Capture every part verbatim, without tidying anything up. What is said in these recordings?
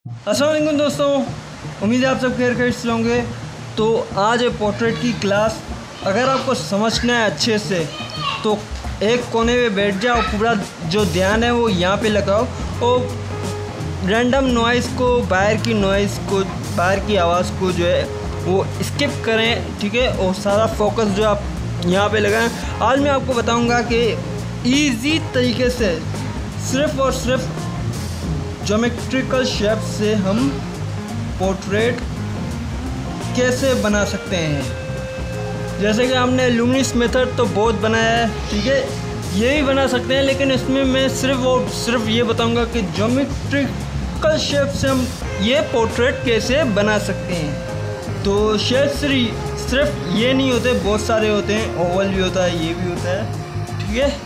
अस्सलाम वालेकुम दोस्तों, उम्मीद है आप सब खैर खैरियत से होंगे। तो आज है पोर्ट्रेट की क्लास। अगर आपको समझना है अच्छे से तो एक कोने पे बैठ जाओ, पूरा जो ध्यान है वो यहाँ पे लगाओ और रैंडम नॉइज़ को, बाहर की नॉइज़ को, बाहर की आवाज़ को जो है वो स्किप करें, ठीक है। और सारा फोकस जो आप यहाँ पे लगाएं। आज मैं आपको बताऊँगा कि ईज़ी तरीके से सिर्फ़ और सिर्फ ज्योमेट्रिकल शेप से हम पोर्ट्रेट कैसे बना सकते हैं। जैसे कि हमने लुमिनस मेथड तो बहुत बनाया है, ठीक है, ये भी बना सकते हैं, लेकिन इसमें मैं सिर्फ और सिर्फ ये बताऊंगा कि ज्योमेट्रिकल शेप से हम ये पोर्ट्रेट कैसे बना सकते हैं। तो शेप सिर्फ ये नहीं होते, बहुत सारे होते हैं, ओवल भी होता है, ये भी होता है, ठीक है।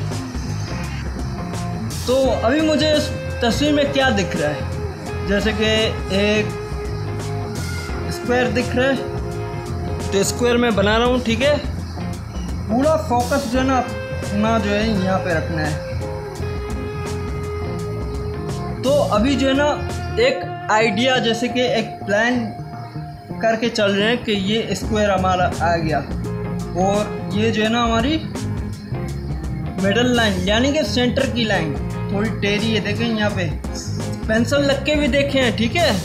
तो अभी मुझे तस्वीर में क्या दिख रहा है, जैसे कि एक स्क्वायर दिख रहा है, तो स्क्वायर में बना रहा हूँ, ठीक है। पूरा फोकस जो है ना अपना जो है यहाँ पे रखना है। तो अभी जो है ना एक आइडिया, जैसे कि एक प्लान करके चल रहे हैं कि ये स्क्वायर हमारा आ गया और ये जो है ना हमारी मिडल लाइन यानी कि सेंटर की लाइन थोड़ी टेढ़ी है, देखें यहाँ पे पेंसिल लग के भी देखे हैं, ठीक है।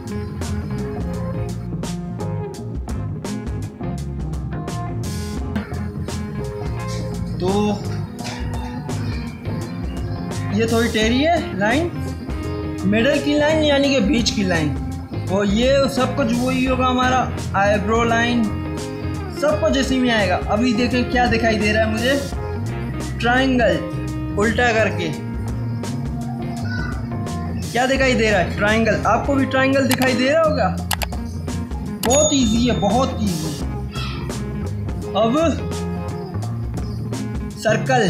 तो ये थोड़ी टेढ़ी है लाइन, मिडल की लाइन यानी कि बीच की लाइन, और ये सब कुछ वही होगा हमारा आईब्रो लाइन, सब कुछ इसी में आएगा। अभी देखें क्या दिखाई दे रहा है मुझे, ट्रायंगल उल्टा करके क्या दिखाई दे रहा है, ट्रायंगल। आपको भी ट्रायंगल दिखाई दे रहा होगा। बहुत इजी है, बहुत इजी। अब सर्कल,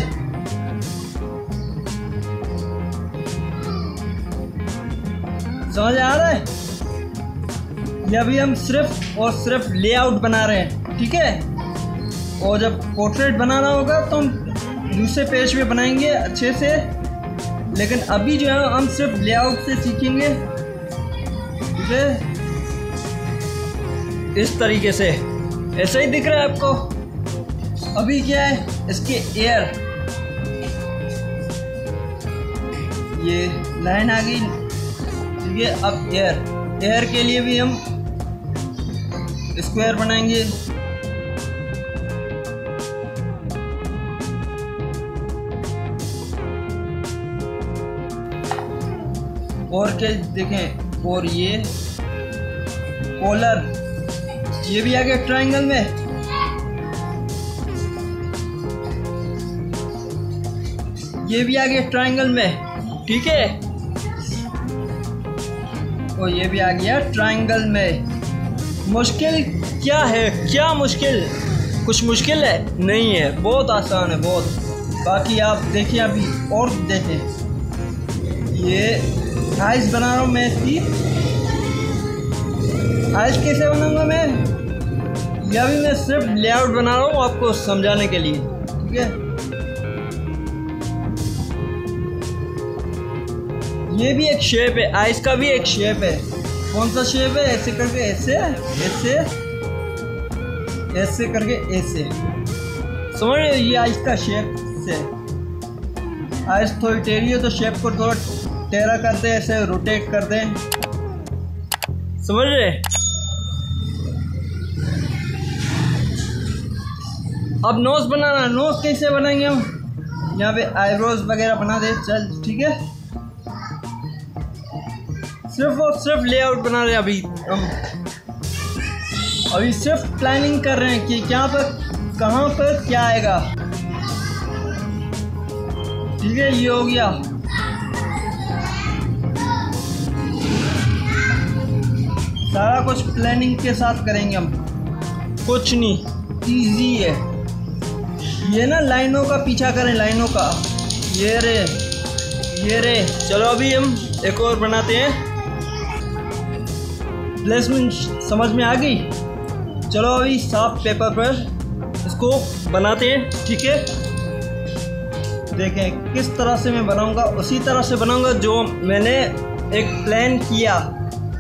समझ आ रहा है। ये अभी हम सिर्फ और सिर्फ लेआउट बना रहे हैं, ठीक है। और जब पोर्ट्रेट बनाना होगा तो हम दूसरे पेज पे बनाएंगे अच्छे से, लेकिन अभी जो है हम सिर्फ लेआउट से सीखेंगे, ठीक है। इस तरीके से ऐसा ही दिख रहा है आपको। अभी क्या है, इसके एयर, ये लाइन आ गई, ठीक है। अब एयर एयर के लिए भी हम स्क्वायर बनाएंगे। और क्या देखें, और ये कॉलर, ये भी आ गया ट्रायंगल में, ये भी आ गया ट्रायंगल में, ठीक है। और ये भी आ गया ट्रायंगल में। मुश्किल क्या है, क्या मुश्किल, कुछ मुश्किल है नहीं है, बहुत आसान है, बहुत। बाकी आप देखिए, अभी और देखें, ये आइस बना रहा हूँ मैं। इसकी आइस कैसे बनाऊंगा मैं, यह भी मैं सिर्फ लेआउट बना रहा हूँ आपको समझाने के लिए, ठीक है। ये भी एक शेप है, आइस का भी एक शेप है। कौन सा शेप है, ऐसे करके ऐसे ऐसे ऐसे करके ऐसे, समझ रहे हो। ये आइस का शेप से, आइस थोड़ी टेढ़ी है तो शेप को थोड़ा टेढ़ा कर दे, ऐसे रोटेट कर दे, समझ रहे। अब नोज बनाना, नोज कैसे बनाएंगे हम, यहाँ पे आईब्रोज वगैरह बना दे, चल ठीक है। सिर्फ और सिर्फ लेआउट बना रहे हैं अभी हम, अभी सिर्फ प्लानिंग कर रहे हैं कि क्या पर कहाँ पर क्या आएगा, ठीक है। ये हो गया। सारा कुछ प्लानिंग के साथ करेंगे हम, कुछ नहीं, इजी है। ये ना लाइनों का पीछा करें, लाइनों का, ये रे ये रे। चलो अभी हम एक और बनाते हैं। प्लेसमेंट समझ में आ गई। चलो अभी साफ पेपर पर इसको बनाते हैं, ठीक है। देखें किस तरह से मैं बनाऊंगा, उसी तरह से बनाऊंगा जो मैंने एक प्लान किया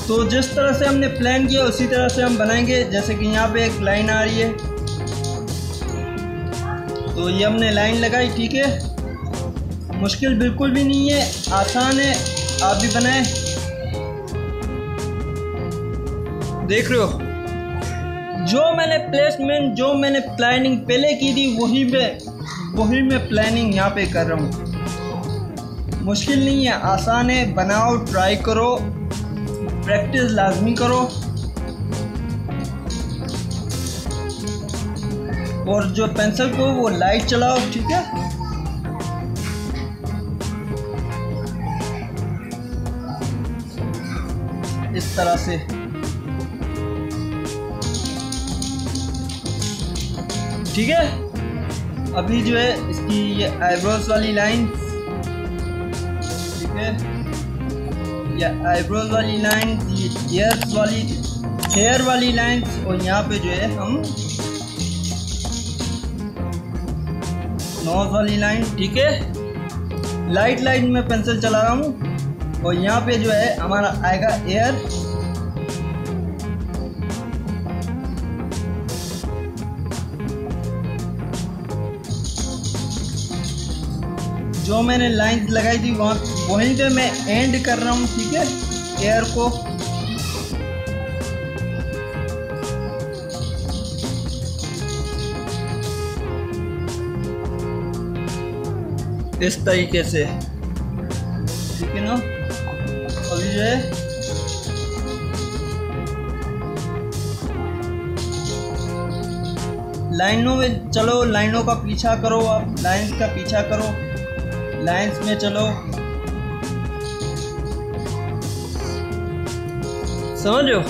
तो जिस तरह से हमने प्लान किया उसी तरह से हम बनाएंगे। जैसे कि यहाँ पे एक लाइन आ रही है, तो ये हमने लाइन लगाई, ठीक है। मुश्किल बिल्कुल भी नहीं है, आसान है, आप भी बनाएं। देख रहे हो जो मैंने प्लेसमेंट, जो मैंने प्लानिंग पहले की थी वही मैं वही मैं प्लानिंग यहाँ पे कर रहा हूँ। मुश्किल नहीं है, आसान है, बनाओ, ट्राई करो, प्रैक्टिस लाजमी करो। और जो पेंसिल को वो लाइट चलाओ, ठीक है। इस तरह से ठीक है। अभी जो है इसकी ये आईब्रोज वाली लाइन, ठीक है, ये आईब्रोज वाली लाइन, ये ईयर्स वाली, हेयर वाली लाइन, और यहाँ पे जो है हम नोज वाली लाइन, ठीक है। लाइट लाइट में पेंसिल चला रहा हूँ, और यहाँ पे जो है हमारा आएगा एयर। जो मैंने लाइन लगाई थी वहाँ वहीं पे मैं एंड कर रहा हूँ, ठीक है, एयर को। इस तरीके से, ठीक है ना। अभी जो है लाइनों में चलो, लाइनों का पीछा करो, आप लाइंस का पीछा करो, लाइंस में चलो, समझ लो।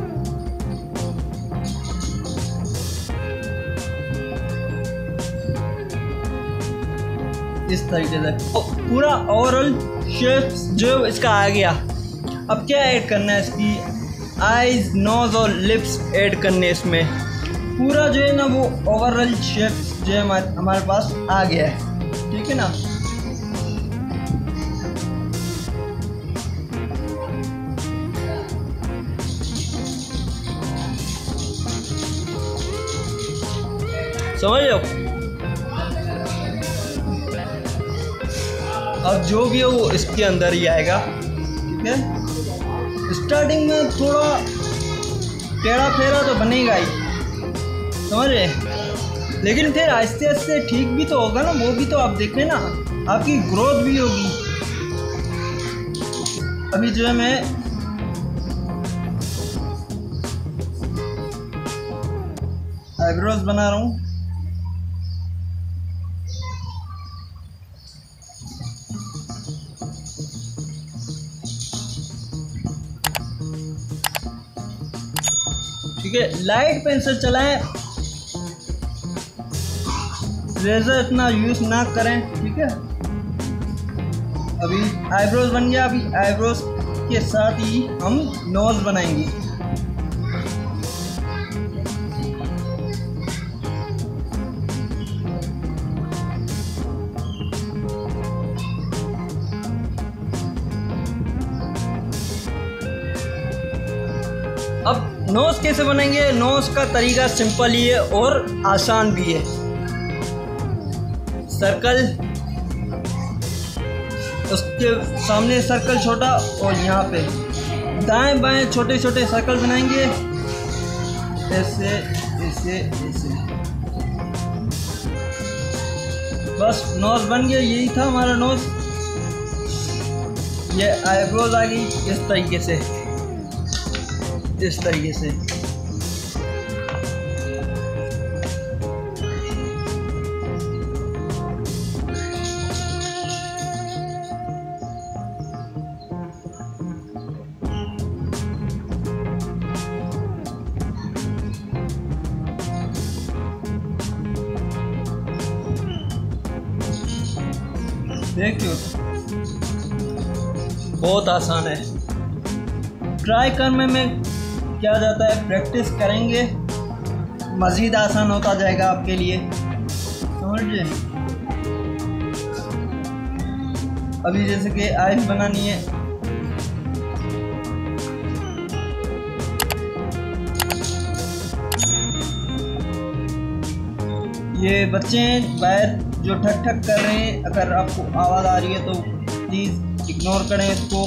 इस तरीके से पूरा ओवरऑल शेप जो इसका आ गया। अब क्या ऐड करना है, इसकी आईज, नोज और लिप्स ऐड करने। इसमें पूरा जो है ना वो ओवरऑल शेप जो है हमारे पास आ गया है, ठीक है ना। समझ लो। अब जो भी है वो इसके अंदर ही आएगा, ठीक है। स्टार्टिंग में थोड़ा टेढ़ा फेरा तो बनेगा ही, समझ रहे, लेकिन फिर आहिस्ते आहिस्ते ठीक भी तो होगा ना, वो भी तो आप देखें ना, आपकी ग्रोथ भी होगी। अभी जो है मैं आईब्रोज बना रहा हूँ। ठीक है, लाइट पेंसिल चलाएं, रेजर इतना यूज ना करें, ठीक है। अभी आईब्रोज बन गया, अभी आईब्रोज के साथ ही हम नोज बनाएंगे। अब नोज कैसे बनाएंगे? नोज का तरीका सिंपल ही है और आसान भी है। सर्कल, उसके सामने सर्कल छोटा, और यहाँ पे दाएं बाएं छोटे छोटे सर्कल बनाएंगे, ऐसे ऐसे ऐसे। बस नोज बन गया, यही था हमारा नोज। ये आईब्रोज आ गई इस तरीके से, इस तरीके से। देखियो बहुत आसान है। ट्राई करने में क्या जाता है, प्रैक्टिस करेंगे मज़ीद आसान होता जाएगा आपके लिए, समझिए। अभी जैसे कि आइस बनानी है, ये बच्चे हैं बाहर जो ठक ठक कर रहे हैं, अगर आपको आवाज़ आ रही है तो प्लीज़ इग्नोर करें इसको।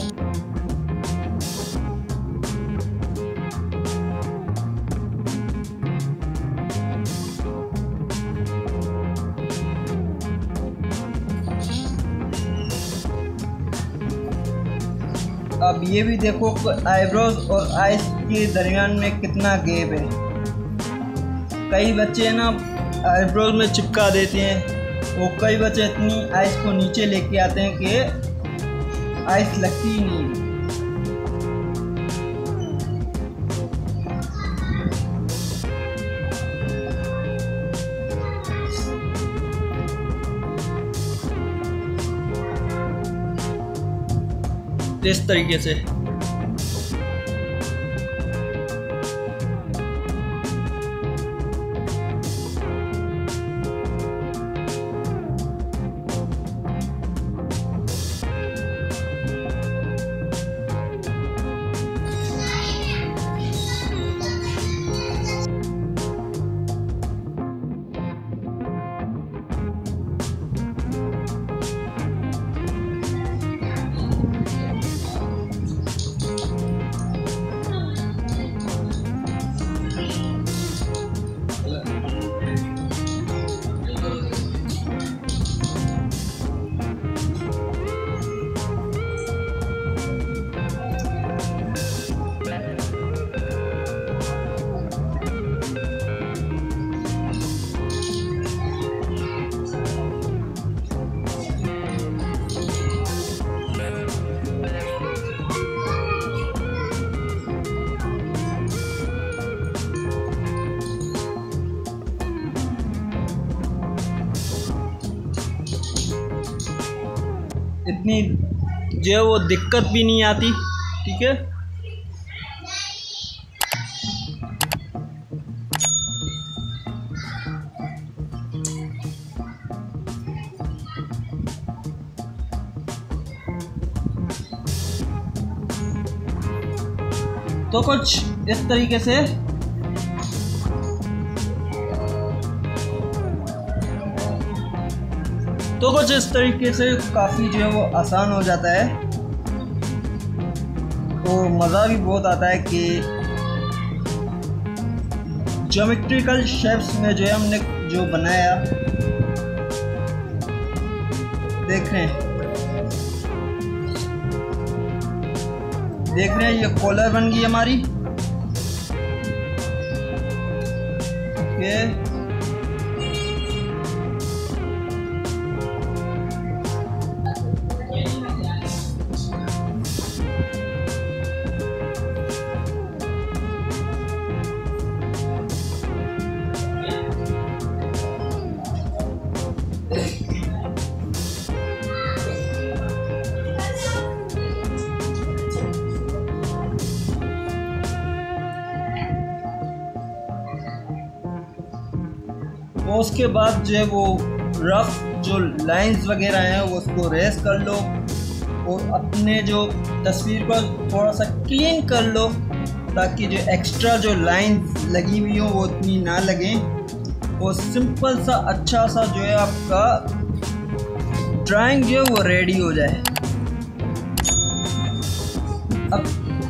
अब ये भी देखो आईब्रोज और आइस के दरमियान में कितना गैप है। कई बच्चे ना आईब्रोज में चिपका देते हैं और कई बच्चे इतनी आइस को नीचे लेके आते हैं कि आइस लगती ही नहीं है। इस तरीके से इतनी जो है वो दिक्कत भी नहीं आती। ठीक है, तो कुछ इस तरीके से तो कुछ इस तरीके से काफ़ी जो है वो आसान हो जाता है और मज़ा भी बहुत आता है कि ज्योमेट्रिकल शेप्स में जो है हमने जो बनाया देख रहे हैं देख रहे हैं ये कॉलर बन गई हमारी। ये तो उसके बाद जो है वो रफ जो लाइंस वगैरह हैं वो उसको रेस कर लो और अपने जो तस्वीर को थोड़ा सा क्लीन कर लो ताकि जो एक्स्ट्रा जो लाइंस लगी हुई हो वो उतनी ना लगें और सिंपल सा अच्छा सा जो है आपका ड्राइंग जो है वो रेडी हो जाए। अब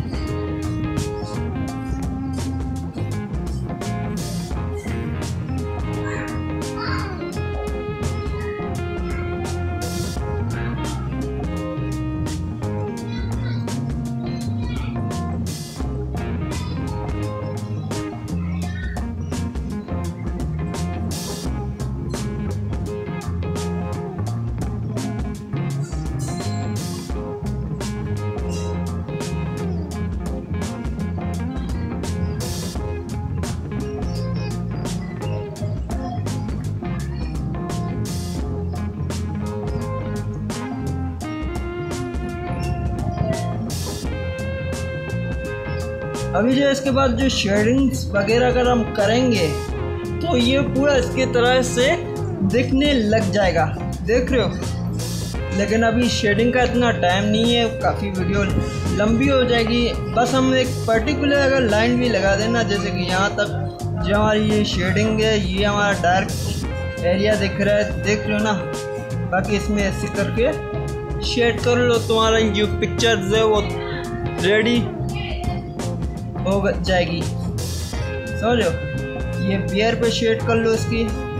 अभी जो इसके बाद जो शेडिंग्स वगैरह अगर हम करेंगे तो ये पूरा इसके तरह से दिखने लग जाएगा, देख रहे हो। लेकिन अभी शेडिंग का इतना टाइम नहीं है, काफ़ी वीडियो लंबी हो जाएगी। बस हम एक पर्टिकुलर अगर लाइन भी लगा देना, जैसे कि यहाँ तक जो हमारी ये शेडिंग है, ये हमारा डार्क एरिया दिख रहा है, देख लो ना। बाकी इसमें ऐसे करके शेड कर लो, तुम्हारा जो पिक्चर्स है वो रेडी हो जाएगी, समझ लो। ये बियर पे शेड कर लो इसकी,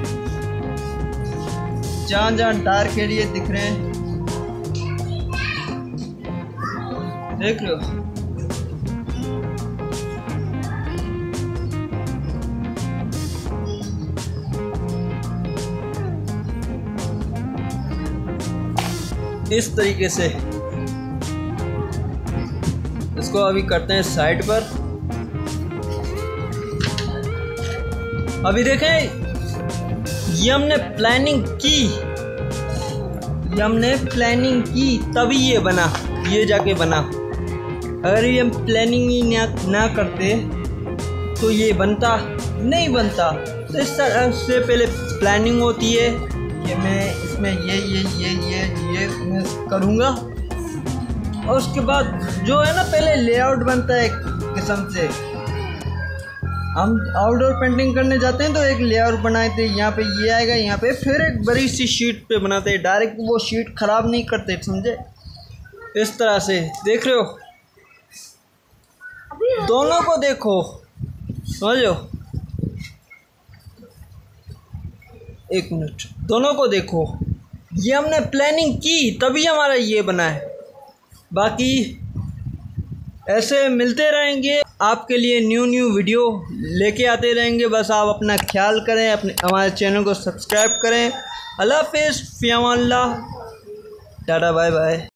जहाँ जहाँ डार्क एरिया दिख रहे हैं देख लो। इस तरीके से इसको अभी करते हैं साइड पर। अभी देखें, ये हमने प्लानिंग की ये हमने प्लानिंग की तभी ये बना, ये जाके बना। अगर ये हम प्लानिंग ही ना, ना करते तो ये बनता नहीं बनता। तो इस तरह से पहले प्लानिंग होती है कि मैं इसमें ये ये ये ये ये मैं करूँगा, और उसके बाद जो है ना पहले लेआउट बनता है एक किस्म से। हम आउटडोर पेंटिंग करने जाते हैं तो एक लेआउट बनाए थे, यहाँ पे ये आएगा, यहाँ पे फिर एक बड़ी सी शीट पे बनाते हैं, डायरेक्ट वो शीट ख़राब नहीं करते, समझे। इस तरह से देख रहे हो, दोनों को देखो, समझो। एक मिनट, दोनों को देखो, ये हमने प्लानिंग की तभी हमारा ये बना है। बाकी ऐसे मिलते रहेंगे आपके लिए, न्यू न्यू वीडियो लेके आते रहेंगे। बस आप अपना ख्याल करें, अपने हमारे चैनल को सब्सक्राइब करें। अल्लाह हाफ़िज़, फ़ी अमान अल्लाह, टाटा, बाय बाय।